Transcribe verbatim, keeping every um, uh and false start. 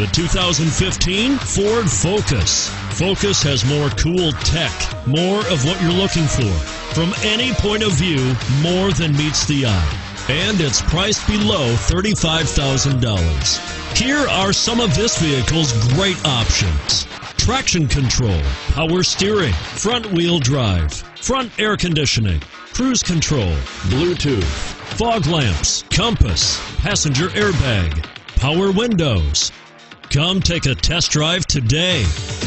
two thousand fifteen Ford Focus. Focus has more cool tech, more of what you're looking for. From any point of view, more than meets the eye. And it's priced below thirty-five thousand dollars. Here are some of this vehicle's great options: traction control, power steering, front wheel drive, front air conditioning, cruise control, Bluetooth, fog lamps, compass, passenger airbag, power windows. Come take a test drive today.